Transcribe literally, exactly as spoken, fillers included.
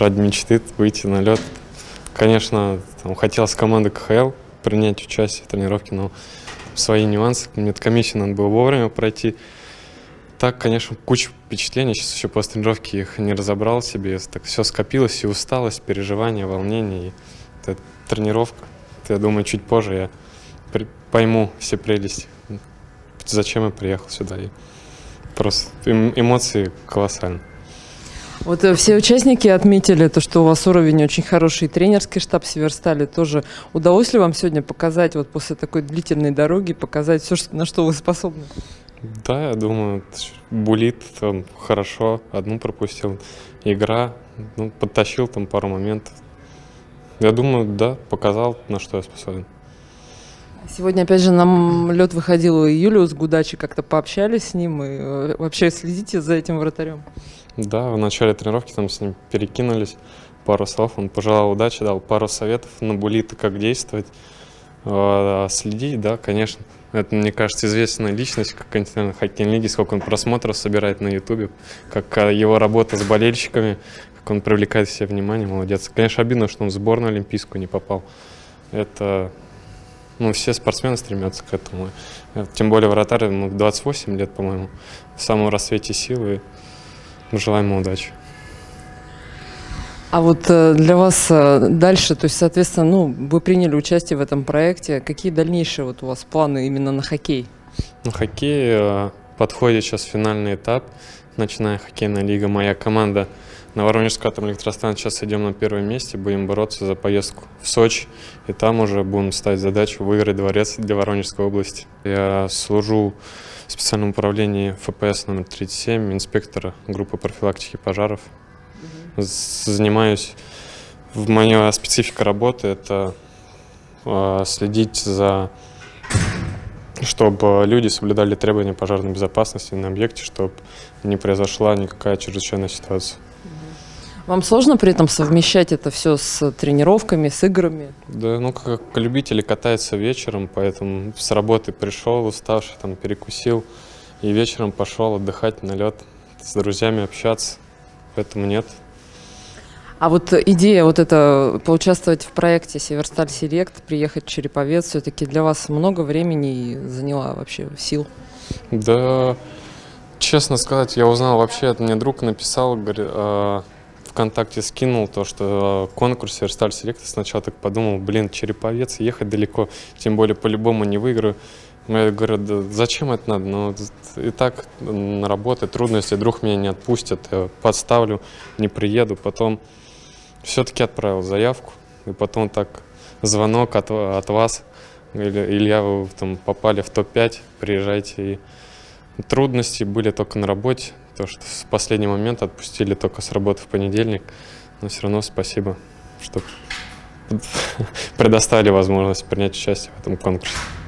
ради мечты выйти на лед. Конечно, там, хотел с командой ка ха эл принять участие в тренировке, но свои нюансы. Мне комиссию надо было вовремя пройти. Так, конечно, куча впечатлений. Сейчас еще после тренировки их не разобрал себе. Так все скопилось, и усталость, переживания, волнение. И это тренировка. Я думаю, чуть позже я при... пойму все прелести. Зачем я приехал сюда. И просто эм... эмоции колоссальные. Вот все участники отметили то, что у вас уровень очень хороший, тренерский штаб Северстали тоже. Удалось ли вам сегодня показать, вот после такой длительной дороги, показать все, на что вы способны? Да, я думаю, Булит там хорошо, одну пропустил. Игра, ну, подтащил там пару моментов. Я думаю, да, показал, на что я способен. Сегодня, опять же, на лед выходил и Юлиус Гудачи, как-то пообщались с ним, и вообще следите за этим вратарем? Да, в начале тренировки там с ним перекинулись пару слов, он пожелал удачи, дал пару советов на Булита, как действовать, а, следить, да, конечно. Это, мне кажется, известная личность, как континентальной хоккейной лиги, сколько он просмотров собирает на ютубе, как его работа с болельщиками, как он привлекает все внимание, молодец. Конечно, обидно, что он в сборную олимпийскую не попал. Это, ну, все спортсмены стремятся к этому. Тем более вратарь, ему двадцать восемь лет, по-моему, в самом рассвете силы. Желаем ему удачи. А вот для вас дальше, то есть, соответственно, ну, вы приняли участие в этом проекте. Какие дальнейшие вот у вас планы именно на хоккей? На хоккей подходит сейчас финальный этап. Начиная хоккейная лига. Моя команда на Воронежскую атомную электростанцию сейчас идем на первом месте. Будем бороться за поездку в Сочи. И там уже будем ставить задачу выиграть дворец для Воронежской области. Я служу в специальном управлении эф пэ эс номер тридцать семь, инспектора группы профилактики пожаров. Занимаюсь, в моя специфика работы – это э, следить за, чтобы люди соблюдали требования пожарной безопасности на объекте, чтобы не произошла никакая чрезвычайная ситуация. Вам сложно при этом совмещать это все с тренировками, с играми? Да, ну как любители катаются вечером, поэтому с работы пришел уставший, там перекусил, и вечером пошел отдыхать на лед, с друзьями общаться, поэтому нет. А вот идея вот это, поучаствовать в проекте Северсталь Селект, приехать в Череповец, все-таки для вас много времени и заняла вообще сил? Да, честно сказать, я узнал вообще, это мне друг написал, говорит, э, ВКонтакте скинул то, что э, конкурс Северсталь Селект. Сначала так подумал, блин, Череповец, ехать далеко, тем более по-любому не выиграю. Я говорю, да зачем это надо? Ну, и так на работе трудно, если друг меня не отпустит, я подставлю, не приеду, потом все-таки отправил заявку, и потом так звонок от, от вас, Илья, вы там попали в топ пять, приезжайте. И трудности были только на работе, то, что в последний момент отпустили только с работы в понедельник, но все равно спасибо, что предоставили возможность принять участие в этом конкурсе.